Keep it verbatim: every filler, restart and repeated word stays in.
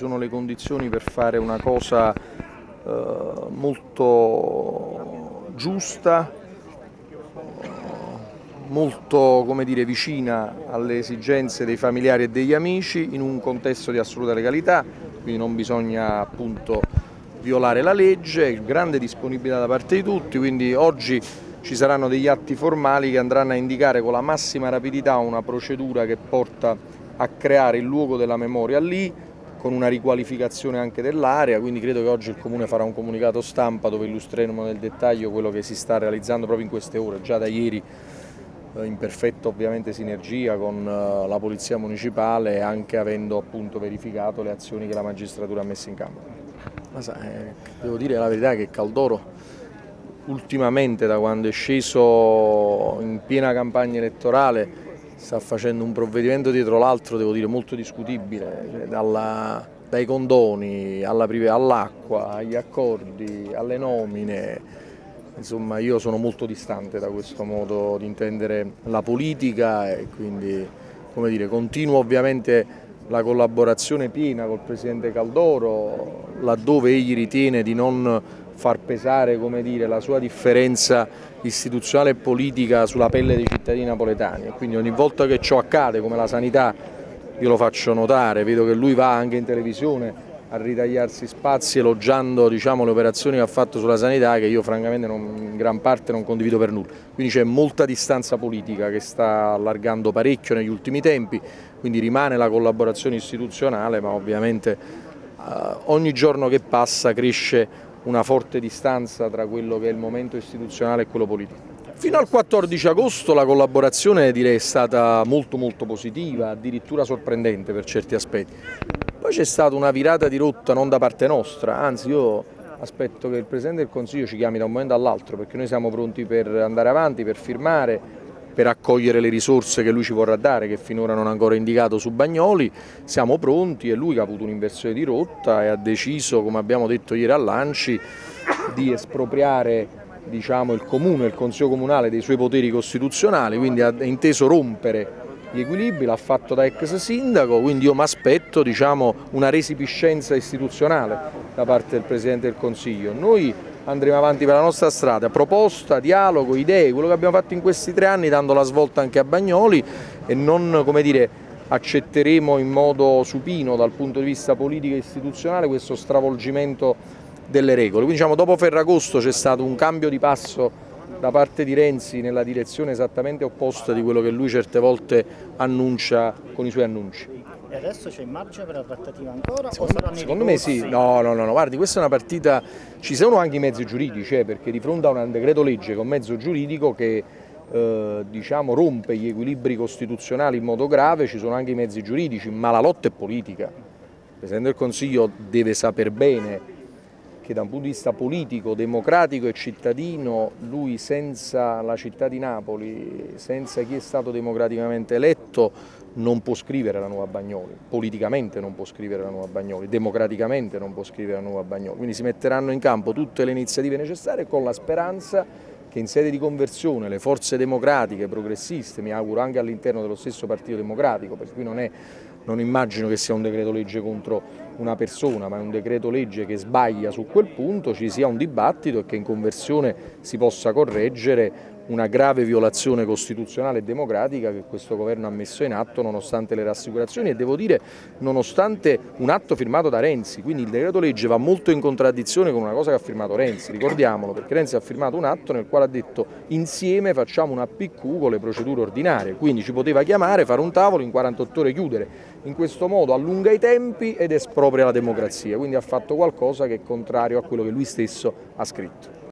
sono le condizioni per fare una cosa eh, molto giusta, molto, come dire, vicina alle esigenze dei familiari e degli amici, in un contesto di assoluta legalità, quindi non bisogna appunto violare la legge, grande disponibilità da parte di tutti, quindi oggi ci saranno degli atti formali che andranno a indicare con la massima rapidità una procedura che porta a creare il luogo della memoria lì, con una riqualificazione anche dell'area, quindi credo che oggi il Comune farà un comunicato stampa dove illustreremo nel dettaglio quello che si sta realizzando proprio in queste ore, già da ieri in perfetta ovviamente sinergia con la Polizia Municipale, anche avendo appunto verificato le azioni che la magistratura ha messo in campo. Ma sa, eh, devo dire la verità che Caldoro ultimamente, da quando è sceso in piena campagna elettorale, sta facendo un provvedimento dietro l'altro, devo dire, molto discutibile, cioè, dalla, dai condoni all'acqua, agli accordi, alle nomine. Insomma, io sono molto distante da questo modo di intendere la politica e quindi, come dire, continuo ovviamente la collaborazione piena col Presidente Caldoro, laddove egli ritiene di non far pesare, come dire, la sua differenza istituzionale e politica sulla pelle dei cittadini napoletani. E quindi ogni volta che ciò accade, come la sanità, io lo faccio notare, vedo che lui va anche in televisione a ritagliarsi spazi elogiando, diciamo, le operazioni che ha fatto sulla sanità, che io francamente non, in gran parte non condivido per nulla. Quindi c'è molta distanza politica che sta allargando parecchio negli ultimi tempi, quindi rimane la collaborazione istituzionale, ma ovviamente eh, ogni giorno che passa cresce una forte distanza tra quello che è il momento istituzionale e quello politico. Fino al quattordici agosto la collaborazione, direi, è stata molto molto positiva, addirittura sorprendente per certi aspetti. Poi c'è stata una virata di rotta non da parte nostra, anzi io aspetto che il Presidente del Consiglio ci chiami da un momento all'altro, perché noi siamo pronti per andare avanti, per firmare, per accogliere le risorse che lui ci vorrà dare, che finora non ha ancora indicato su Bagnoli. Siamo pronti, è lui che ha avuto un'inversione di rotta e ha deciso, come abbiamo detto ieri all'Anci, di espropriare, diciamo, il Comune, il Consiglio Comunale dei suoi poteri costituzionali, quindi ha inteso rompere gli equilibri, l'ha fatto da ex sindaco, quindi io mi aspetto, diciamo, una resipiscenza istituzionale da parte del Presidente del Consiglio. Noi andremo avanti per la nostra strada, proposta, dialogo, idee, quello che abbiamo fatto in questi tre anni, dando la svolta anche a Bagnoli, e non, come dire, accetteremo in modo supino dal punto di vista politico e istituzionale questo stravolgimento delle regole. Quindi, diciamo, dopo Ferragosto c'è stato un cambio di passo da parte di Renzi nella direzione esattamente opposta di quello che lui certe volte annuncia con i suoi annunci. E adesso c'è margine per la trattativa ancora? Secondo, o saranno secondo me sì, no, no, no, no, guardi, questa è una partita, ci sono anche i mezzi giuridici, eh, perché di fronte a un decreto legge con mezzo giuridico che eh, diciamo, rompe gli equilibri costituzionali in modo grave, ci sono anche i mezzi giuridici, ma la lotta è politica. Il Presidente del Consiglio deve saper bene che da un punto di vista politico, democratico e cittadino, lui senza la città di Napoli, senza chi è stato democraticamente eletto, non può scrivere la nuova Bagnoli, politicamente non può scrivere la nuova Bagnoli, democraticamente non può scrivere la nuova Bagnoli, quindi si metteranno in campo tutte le iniziative necessarie con la speranza che in sede di conversione le forze democratiche, progressiste, mi auguro anche all'interno dello stesso Partito Democratico, perché qui non è, non immagino che sia un decreto legge contro una persona, ma è un decreto legge che sbaglia su quel punto, ci sia un dibattito e che in conversione si possa correggere una grave violazione costituzionale e democratica che questo governo ha messo in atto nonostante le rassicurazioni e, devo dire, nonostante un atto firmato da Renzi. Quindi il decreto legge va molto in contraddizione con una cosa che ha firmato Renzi, ricordiamolo, perché Renzi ha firmato un atto nel quale ha detto insieme facciamo una P Q con le procedure ordinarie, quindi ci poteva chiamare, fare un tavolo, in quarantotto ore chiudere. In questo modo allunga i tempi ed espropria la democrazia, quindi ha fatto qualcosa che è contrario a quello che lui stesso ha scritto.